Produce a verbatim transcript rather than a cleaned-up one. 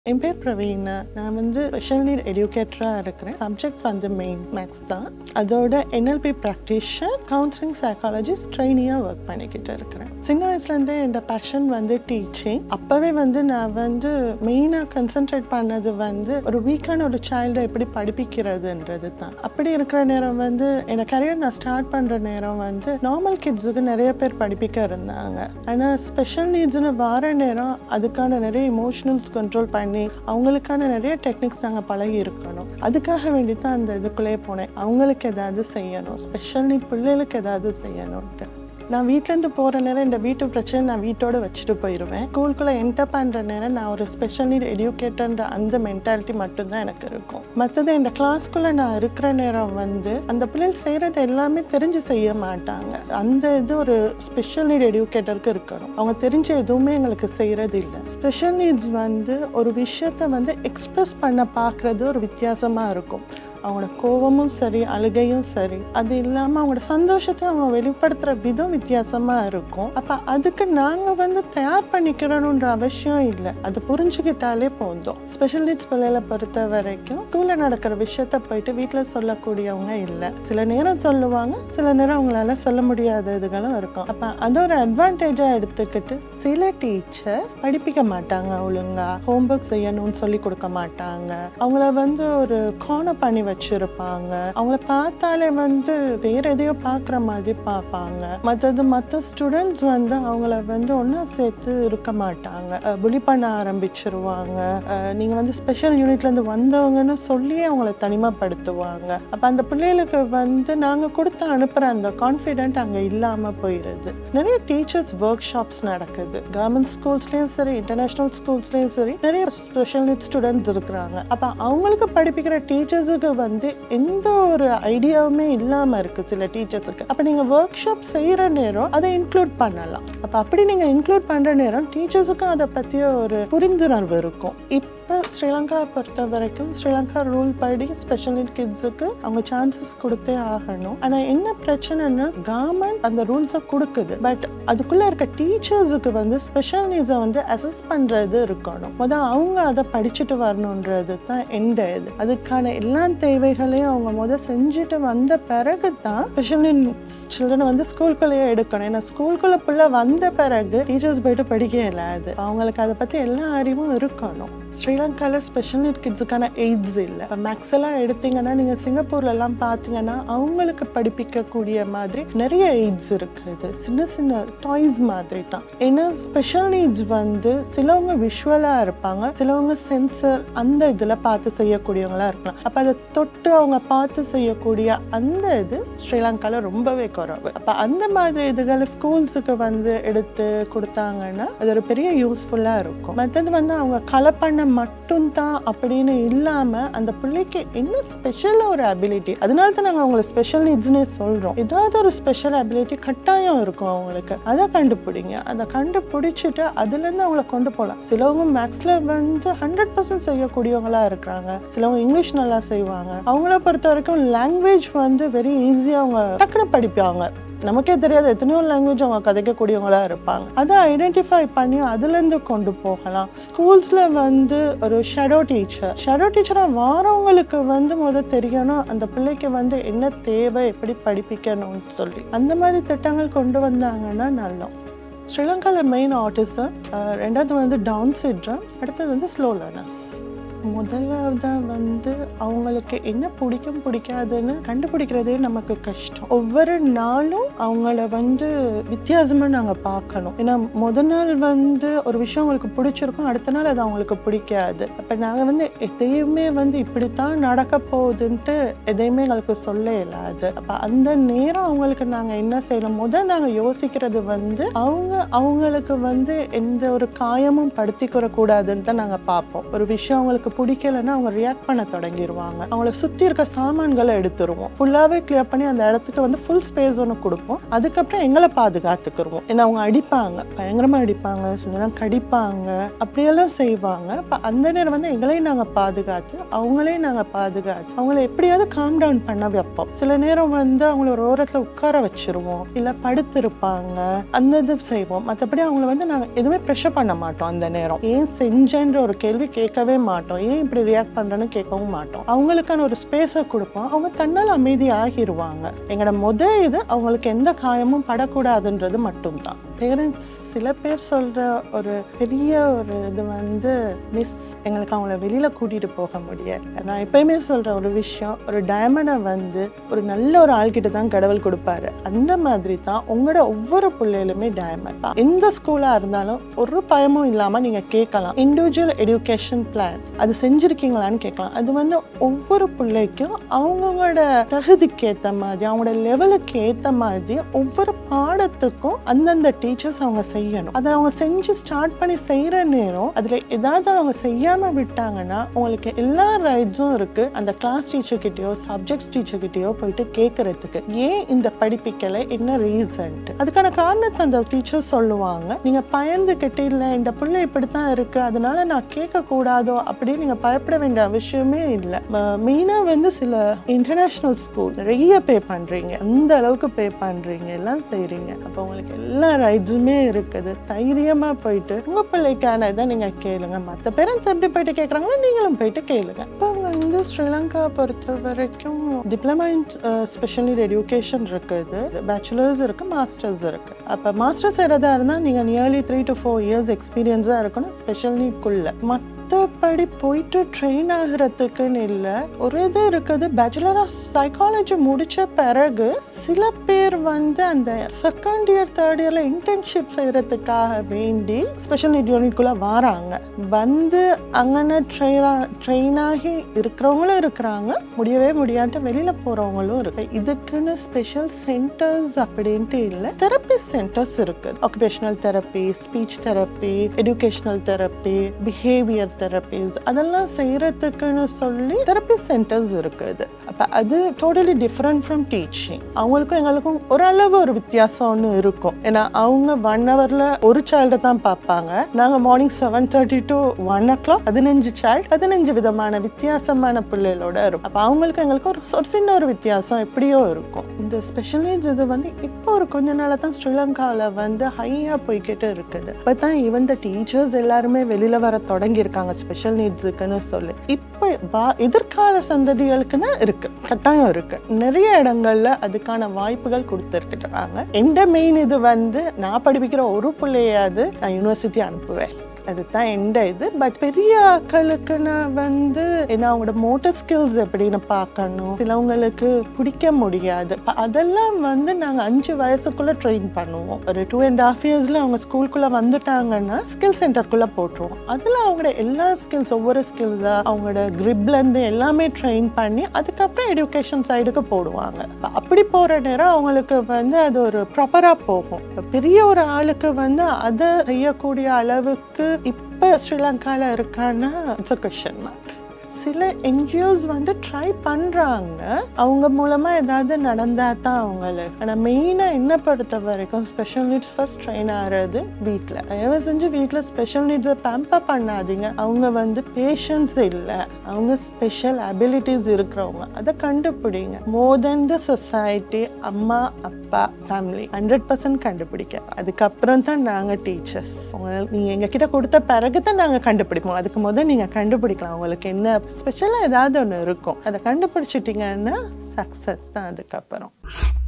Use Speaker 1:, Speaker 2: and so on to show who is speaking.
Speaker 1: என் பேர் பிரவீனா. நான் வந்து ஸ்பெஷல் நீட் எடியூகேட்டராக இருக்கிறேன். சப்ஜெக்ட் வந்து மெயின் மேக்ஸ் தான். அதோட என்எல்பி ப்ராக்டிஷர், கவுன்சிலிங் சைக்காலஜிஸ்ட் ட்ரெயினியாக ஒர்க் பண்ணிக்கிட்டு இருக்கிறேன். சின்ன வயசுலேருந்தே என்னோட பேஷன் வந்து டீச்சிங். அப்போவே வந்து நான் வந்து மெயினாக கன்சென்ட்ரேட் பண்ணது வந்து ஒரு வீக்கான ஒரு சைல்டை எப்படி படிப்பிக்கிறதுன்றது தான். அப்படி இருக்கிற நேரம் வந்து என்னோட கரியர் நான் ஸ்டார்ட் பண்ணுற நேரம் வந்து நார்மல் கிட்ஸுக்கு நிறைய பேர் படிப்பிக்க இருந்தாங்க. ஆனால் ஸ்பெஷல் நீட்ஸ்னு வர நேரம் அதுக்கான நிறைய இமோஷனல்ஸ் கண்ட்ரோல் பண்ணி அவங்களுக்கான நிறைய டெக்னிக்ஸ் நாங்கள் பழகி இருக்கணும். அதுக்காக வேண்டி தான் அந்த இதுக்குள்ளே போனேன். அவங்களுக்கு ஏதாவது செய்யணும், ஸ்பெஷல் நீட் பிள்ளைகளுக்கு ஏதாவது செய்யணும்ட்டு. நான் வீட்டிலேருந்து போகிற நேரம் இந்த வீட்டு பிரச்சனை நான் வீட்டோடு வச்சுட்டு போயிடுவேன். ஸ்கூலுக்குள்ளே என்டர் பண்ணுற நேரம் நான் ஒரு ஸ்பெஷல் நீட் எடியூகேட்டர்ன்ற அந்த மென்டாலிட்டி மட்டும்தான் எனக்கு இருக்கும். மற்றது இந்த கிளாஸ்க்குள்ளே நான் இருக்கிற நேரம் வந்து அந்த பிள்ளைகள் செய்கிறது எல்லாமே தெரிஞ்சு செய்ய மாட்டாங்க. அந்த இது ஒரு ஸ்பெஷல் நீட் எடியூகேட்டருக்கு இருக்கணும். அவங்க தெரிஞ்ச எதுவுமே எங்களுக்கு செய்கிறது இல்லை. ஸ்பெஷல் நீட்ஸ் வந்து ஒரு விஷயத்தை வந்து எக்ஸ்ப்ரெஸ் பண்ண பார்க்குறது ஒரு வித்தியாசமாக இருக்கும். அவங்களோட கோபமும் சரி, அழுகையும் சரி, அது இல்லாமல் அவங்களோட சந்தோஷத்தை அவங்க வெளிப்படுத்துகிற விதம் வித்தியாசமாக இருக்கும். அப்போ அதுக்கு நாங்கள் வந்து தயார் பண்ணிக்கிறணுன்ற அவசியம் இல்லை. அது புரிஞ்சுக்கிட்டாலே போதும். ஸ்பெஷல் நீட்ஸ் பிள்ளைகளை பொறுத்த வரைக்கும் ஸ்கூலில் நடக்கிற விஷயத்த போயிட்டு வீட்டில் சொல்லக்கூடியவங்க இல்லை. சில நேரம் சொல்லுவாங்க, சில நேரம் அவங்களால சொல்ல முடியாத இதுகளும் இருக்கும். அப்போ அது ஒரு அட்வான்டேஜாக எடுத்துக்கிட்டு சில டீச்சர் படிப்பிக்க மாட்டாங்க, ஒழுங்காக ஹோம்ஒர்க் செய்யணும்னு சொல்லி கொடுக்க மாட்டாங்க. அவங்கள வந்து ஒரு கார்னர் பண்ணி வச்சிருப்பாங்க. அவங்கள பார்த்தாலே வந்து வேற எதையோ பார்க்குற மாதிரி பார்ப்பாங்க. மற்றது மற்ற ஸ்டூடெண்ட்ஸ் வந்து அவங்கள வந்து ஒன்றா சேர்த்து இருக்க மாட்டாங்க, புலி பண்ண ஆரம்பிச்சிருவாங்க. நீங்கள் வந்து ஸ்பெஷல் யூனிட்லேருந்து வந்தவங்கன்னு சொல்லி அவங்கள தனிமைப்படுத்துவாங்க. அப்போ அந்த பிள்ளைகளுக்கு வந்து நாங்கள் கொடுத்து அனுப்புகிற அந்த கான்ஃபிடென்ட் அங்கே இல்லாமல் போயிடுது. நிறைய டீச்சர்ஸ் ஒர்க் ஷாப்ஸ் நடக்குது. கவர்மெண்ட் ஸ்கூல்ஸ்லேயும் சரி, இன்டர்நேஷ்னல் ஸ்கூல்ஸ்லேயும் சரி, நிறைய ஸ்பெஷல் நீட் ஸ்டூடெண்ட்ஸ் இருக்கிறாங்க. அப்போ அவங்களுக்கு படிப்பிக்கிற டீச்சர்ஸுக்கு வந்து எந்த ஒரு ஐடியாவுமே இல்லாமல் இருக்குது சில டீச்சர்ஸுக்கு. அப்போ நீங்கள் ஒர்க் ஷாப் செய்கிற நேரம் அதை இன்க்ளூட் பண்ணலாம். அப்போ அப்படி நீங்கள் இன்க்ளூட் பண்ணுற நேரம் டீச்சர்ஸுக்கும் அதை பற்றிய ஒரு புரிந்துணர்வு இருக்கும். இப்போ ஸ்ரீலங்கா பொறுத்த வரைக்கும் ஸ்ரீலங்கா ரூல் படி ஸ்பெஷல் நீட் கிட்ஸுக்கு அவங்க சான்சஸ் கொடுத்தே ஆகணும். ஆனால் என்ன பிரச்சனைன்னா கவர்மெண்ட் அந்த ரூல்ஸை கொடுக்குது, பட் அதுக்குள்ளே இருக்க டீச்சர்ஸுக்கு வந்து ஸ்பெஷல் நீட்ஸை வந்து அசஸ் பண்ணுறது இருக்கணும். முதல் அவங்க அதை படிச்சுட்டு வரணுன்றது தான் எந்த இது. அதுக்கான எல்லா தேவைகளையும் அவங்க முதல் செஞ்சுட்டு வந்த பிறகு தான் ஸ்பெஷல் நீட்ஸ் சில்ட்ரனை வந்து ஸ்கூலுக்குள்ளேயே எடுக்கணும். ஏன்னா ஸ்கூலுக்குள்ளே ஃபுல்லாக வந்த பிறகு டீச்சர்ஸ் போய்ட்டு படிக்க இல்லாது. அவங்களுக்கு அதை பற்றி எல்லா அறிவும் இருக்கணும். ஸ்ரீலங்காவில் ஸ்பெஷல் நீட் கிட்ஸுக்கான எய்ட்ஸ் இல்லை. இப்போ மேக்ஸ் எல்லாம் எடுத்தீங்கன்னா நீங்கள் சிங்கப்பூர்லலாம் பார்த்தீங்கன்னா அவங்களுக்கு படிப்பிக்கக்கூடிய மாதிரி நிறைய எய்ட்ஸ் இருக்குது. சின்ன சின்ன டாய்ஸ் மாதிரி தான். ஏன்னா ஸ்பெஷல் நீட்ஸ் வந்து சிலவங்க விஷுவலாக இருப்பாங்க, சிலவங்க சென்சர் அந்த இதில் பார்த்து செய்யக்கூடியவங்களா இருக்கலாம். அப்போ அதை தொட்டு அவங்க பார்த்து செய்யக்கூடிய அந்த இது ஸ்ரீலங்காவில் ரொம்பவே குறைவு. அப்போ அந்த மாதிரி இதுகளை ஸ்கூல்ஸுக்கு வந்து எடுத்து கொடுத்தாங்கன்னா அது ஒரு பெரிய யூஸ்ஃபுல்லாக இருக்கும். மற்றது வந்து அவங்க கலை பண்ண மட்டும்தான் அப்படின்னு இல்லாமல் அந்த பிள்ளைக்கு என்ன ஸ்பெஷலாக ஒரு அபிலிட்டி, அதனால தான் நாங்கள் அவங்களை ஸ்பெஷல் நீட்ஸ்னே சொல்கிறோம். ஏதாவது ஒரு ஸ்பெஷல் அபிலிட்டி கட்டாயம் இருக்கும் அவங்களுக்கு. அதை கண்டுபிடிங்க. அதை கண்டுபிடிச்சிட்டு அதுலேருந்து அவங்கள கொண்டு போகலாம். சிலவங்க மேக்ஸில் வந்து ஹண்ட்ரட் பர்சன்ட் செய்யக்கூடியவங்களா இருக்கிறாங்க, சிலவங்க இங்கிலீஷ் நல்லா செய்வாங்க. அவங்கள பொறுத்த வரைக்கும் லாங்குவேஜ் வந்து வெரி ஈஸியாக அவங்க டக்குன்னு படிப்பாங்க. நமக்கே தெரியாது எத்தனையோ லாங்குவேஜ் அவங்க கதைக்கக்கூடியவங்களா இருப்பாங்க. அதை ஐடென்டிஃபை பண்ணி அதுலேருந்து கொண்டு போகலாம். ஸ்கூல்ஸில் வந்து ஒரு ஷேடோ டீச்சர் ஷேடோ டீச்சராக வாரவங்களுக்கு வந்து முதல் தெரியணும் அந்த பிள்ளைக்கு வந்து என்ன தேவை, எப்படி படிப்பிக்கணும்னு சொல்லி அந்த மாதிரி திட்டங்கள் கொண்டு வந்தாங்கன்னா நல்லா. ஸ்ரீலங்காவில் மெயின் ஆட்டிசம், ரெண்டாவது வந்து டவுன் சிண்ட்ரோம், அடுத்தது வந்து ஸ்லோ லேர்னர்ஸ். முதலாவதாக வந்து அவங்களுக்கு என்ன பிடிக்கும் பிடிக்காதுன்னு கண்டுபிடிக்கிறதே நமக்கு கஷ்டம். ஒவ்வொரு நாளும் அவங்கள வந்து வித்தியாசமாக நாங்கள் பார்க்கணும். ஏன்னா முதல் நாள் வந்து ஒரு விஷயம் அவங்களுக்கு பிடிச்சிருக்கும், அடுத்த நாள் அது அவங்களுக்கு பிடிக்காது. அப்போ நாங்கள் வந்து எதையுமே வந்து இப்படித்தான் நடக்க போகுதுன்ட்டு எதையுமே எங்களுக்கு சொல்ல இல்லாது. அப்போ அந்த நேரம் அவங்களுக்கு நாங்கள் என்ன செய்யணும், முதல் நாங்கள் யோசிக்கிறது வந்து அவங்க அவங்களுக்கு வந்து எந்த ஒரு காயமும் படுத்திக்கிற கூடாதுன்னு தான் நாங்கள் பார்ப்போம். ஒரு விஷயம் அவங்களுக்கு அவங்களுக்கு பிடிக்கலன்னா அவங்க ரியாக்ட் பண்ண தொடங்கிடுவாங்க. அவங்கள சுற்றி இருக்க சாமான்களை எடுத்துருவோம், ஃபுல்லாகவே கிளியர் பண்ணி அந்த இடத்துக்கு வந்து ஃபுல் ஸ்பேஸ் ஒன்று கொடுப்போம். அதுக்கப்புறம் எங்களை பாதுகாத்துக்கிடுவோம். ஏன்னா அவங்க அடிப்பாங்க, பயங்கரமாக அடிப்பாங்க, சில நேரம் கடிப்பாங்க, அப்படியெல்லாம் செய்வாங்க. இப்போ அந்த நேரம் வந்து எங்களையும் நாங்கள் பாதுகாத்து அவங்களையும் நாங்கள் பாதுகாத்து அவங்கள எப்படியாவது காம் டவுன் பண்ண வைப்போம். சில நேரம் வந்து அவங்கள ஒரு ஓரத்தில் உட்கார வச்சிருவோம், இல்லை படுத்திருப்பாங்க, அந்த இது செய்வோம். மற்றபடி அவங்கள வந்து நாங்கள் எதுவுமே ப்ரெஷர் பண்ண மாட்டோம். அந்த நேரம் ஏன் செஞ்சேன்ற ஒரு கேள்வி கேட்கவே மாட்டோம், ஏன் இப்படி ரியாக்ட் பண்ணுறேன்னு கேட்கவும் மாட்டோம். அவங்களுக்கான ஒரு ஸ்பேஸை கொடுப்போம், அவங்க தன்னால் அமைதி ஆகிடுவாங்க. எங்களோட முத இது அவங்களுக்கு எந்த காயமும் படக்கூடாதுன்றது மட்டும்தான். பேரண்ட்ஸ் சில பேர் சொல்கிற ஒரு பெரிய ஒரு இது வந்து மிஸ் எங்களுக்கு அவங்கள வெளியில் கூட்டிகிட்டு போக முடியாது. நான் எப்பயுமே சொல்கிற ஒரு விஷயம், ஒரு டயமண்டை வந்து ஒரு நல்ல ஒரு ஆள்கிட்ட தான் கடவுள் கொடுப்பாரு. அந்த மாதிரி தான் உங்களோட ஒவ்வொரு பிள்ளைகளுமே டயமண்ட். எந்த ஸ்கூலாக இருந்தாலும் ஒரு பயமும் இல்லாமல் நீங்கள் கேட்கலாம், இண்டிவிஜுவல் எஜுகேஷன் பிளான் அது செஞ்சுருக்கீங்களான்னு கேட்கலாம். அது வந்து ஒவ்வொரு பிள்ளைக்கும் அவங்களோட தகுதிக்கு ஏற்ற மாதிரி, அவங்களோட லெவலுக்கு ஏற்ற மாதிரி ஒவ்வொரு பாடத்துக்கும் அந்தந்த டீச்சர்ஸ் அவங்க செய்யணும். அதை அவங்க செஞ்சு ஸ்டார்ட் பண்ணி செய்கிற நேரம் அதில் ஏதாவது அவங்க செய்யாமல் விட்டாங்கன்னா உங்களுக்கு எல்லா ரைட்ஸும் இருக்குது அந்த கிளாஸ் டீச்சர்கிட்டயோ சப்ஜெக்ட்ஸ் டீச்சர்கிட்டயோ போயிட்டு கேட்கறதுக்கு, ஏன் இந்த படிப்பிக்கலை, என்ன ரீசன்ட். அதுக்கான காரணத்தை அந்த டீச்சர் சொல்லுவாங்க. நீங்கள் பயந்துக்கிட்டு இல்லை இந்த பிள்ளை இப்படித்தான் இருக்குது அதனால நான் கேட்கக்கூடாதோ அப்படின்னு நீங்கள் பயப்பட வேண்டிய அவசியமே இல்லை. மெயினாக வந்து சில இன்டர்நேஷ்னல் ஸ்கூல் நிறைய பே பண்ணுறீங்க, அந்த அளவுக்கு பே பண்ணுறீங்க, எல்லாம் செய்கிறீங்க. அப்போ உங்களுக்கு எல்லா ரைட்ஸுமே இருக்குது. தைரியமாக போயிட்டு உங்கள் பிள்ளைக்கான இதை நீங்கள் கேளுங்க. மற்ற பேரண்ட்ஸ் எப்படி போயிட்டு கேட்குறாங்களோ நீங்களும் போயிட்டு கேளுங்க. இப்போ வந்து ஸ்ரீலங்கா பொறுத்த வரைக்கும் diploma in special need education இருக்குது, பேச்சுலர்ஸ் இருக்குது, மாஸ்டர்ஸ் இருக்குது. அப்போ மாஸ்டர்ஸ் செய்கிறதா இருந்தால் நீங்கள் nearly three to four years எக்ஸ்பீரியன்ஸாக இருக்கணும் ஸ்பெஷல் நீட்குள்ளே. மற்றபடி போயிட்டு ட்ரெயின் ஆகிறதுக்குன்னு இல்லை. ஒரு இது இருக்குது, பேச்சுலர் ஆஃப் சைக்காலஜி முடித்த பிறகு சில பேர் வந்து அந்த செகண்ட் இயர் தேர்ட் இயரில் இன்டர்ன்ஷிப் செய்கிறதுக்காக வேண்டி ஸ்பெஷல் நீட் யூனிட்குள்ளே வராங்க. வந்து அங்கே ட்ரெயினா ட்ரெயின் ஆகி இருக்கிறவங்களும் இருக்கிறாங்க, முடியவே முடியாட்டு வெளியில் போகிறவங்களும் இருக்கு. இதுக்குன்னு ஸ்பெஷல் சென்டர்ஸ் அப்படின்ட்டு இல்லை, தெரப்பி சென்டர்ஸ் இருக்குது. Occupational therapy, speech therapy, educational therapy, behaviour therapies, அதெல்லாம் செய்கிறதுக்குன்னு சொல்லி தெரப்பி சென்டர்ஸ் இருக்குது. அப்போ அது டோட்டலி டிஃப்ரெண்ட் ஃப்ரம் டீச்சிங். அவங்களுக்கும் எங்களுக்கும் ஓரளவு ஒரு வித்தியாசம் ஒன்று இருக்கும். ஏன்னா அவங்க ஒன் ஹவரில் ஒரு சைல்டை தான் பார்ப்பாங்க, நாங்கள் morning seven thirty to one o'clock பதினஞ்சு சைல்டு பதினஞ்சு விதமான வித்தியாசமான பிள்ளைகளோட இருக்கும். அப்போ அவங்களுக்கு எங்களுக்கு ஒரு ஒரு சின்ன ஒரு வித்தியாசம் எப்படியோ இருக்கும். இந்த ஸ்பெஷல் நீட்ஸ் இது வந்து இப்போ ஒரு கொஞ்ச நாளாக தான் ஸ்ரீலங்காவில் வந்து ஹையாக போய்கிட்டு இருக்குது. இப்போ தான் ஈவன் த டீச்சர்ஸ் எல்லாருமே வெளியில் வர தொடங்கியிருக்காங்க ஸ்பெஷல் நீட்ஸுக்குன்னு சொல்லி. இப்போ எதிர்கால சந்ததிகளுக்குன்னு இருக்கு, கட்டாயம் இருக்கு. நிறைய இடங்கள்ல அதுக்கான வாய்ப்புகள் கொடுத்துருக்காங்க. எந்த மெயின் இது வந்து நான் படிப்பிக்கிற ஒரு பிள்ளையாவது நான் யூனிவர்சிட்டி அனுப்புவேன், அதுதான் எந்த இது. பட் பெரிய ஆக்களுக்குன்னு வந்து ஏன்னா அவங்களோட மோட்டர் ஸ்கில்ஸ் எப்படின்னு பார்க்கணும், சிலவங்களுக்கு பிடிக்க முடியாது. அதெல்லாம் வந்து நாங்கள் அஞ்சு வயசுக்குள்ளே ட்ரெயின் பண்ணுவோம். ஒரு டூ அண்ட் ஹாஃப் இயர்ஸில் அவங்க ஸ்கூலுக்குள்ளே வந்துட்டாங்கன்னா ஸ்கில் சென்டருக்குள்ளே போட்டுருவோம். அதில் அவங்களோட எல்லா ஸ்கில்ஸ், ஒவ்வொரு ஸ்கில்ஸாக அவங்களோட கிரிப்லேருந்து எல்லாமே ட்ரெயின் பண்ணி அதுக்கப்புறம் எஜுகேஷன் சைடுக்கு போடுவாங்க. அப்படி போகிற நேரம் அவங்களுக்கு வந்து அது ஒரு ப்ராப்பராக போகும். பெரிய ஒரு ஆளுக்கு வந்து அதை செய்யக்கூடிய அளவுக்கு இப்போ ஸ்ரீலங்காவில் இருக்கான்னா இட்ஸ் அ கொஸ்டின் மார்க். சில என்ஜிஓஸ் வந்து ட்ரை பண்ணுறாங்க, அவங்க மூலமாக ஏதாவது நடந்தால் தான் அவங்களுக்கு. ஆனால் மெயினாக என்ன பொறுத்த வரைக்கும் ஸ்பெஷல் நீட்ஸ் ஃபர்ஸ்ட் ட்ரெயின் ஆகிறது வீட்டில். தயவு செஞ்சு வீட்டில் ஸ்பெஷல் நீட்ஸை பேம்பர் பண்ணாதீங்க. அவங்க வந்து பேஷன்ஸ் இல்லை, அவங்க ஸ்பெஷல் அபிலிட்டிஸ் இருக்கிறவங்க, அதை கண்டுபிடிங்க. மோர் தென் த சொசைட்டி, அம்மா அப்பா ஃபேமிலி ஹண்ட்ரட் பர்சன்ட் கண்டுபிடிக்க. அதுக்கப்புறம் தான் நாங்கள் டீச்சர்ஸ் உங்களுக்கு நீங்கள் எங்ககிட்ட கொடுத்த பிறகு தான் நாங்கள் கண்டுபிடிப்போம். அதுக்கு முதல் நீங்கள் கண்டுபிடிக்கலாம் உங்களுக்கு என்ன ஸ்பெஷலாக ஏதாவது ஒன்று இருக்கும். அதை கண்டுபிடிச்சிட்டிங்கன்னா சக்ஸஸ் தான் அதுக்கப்புறம்.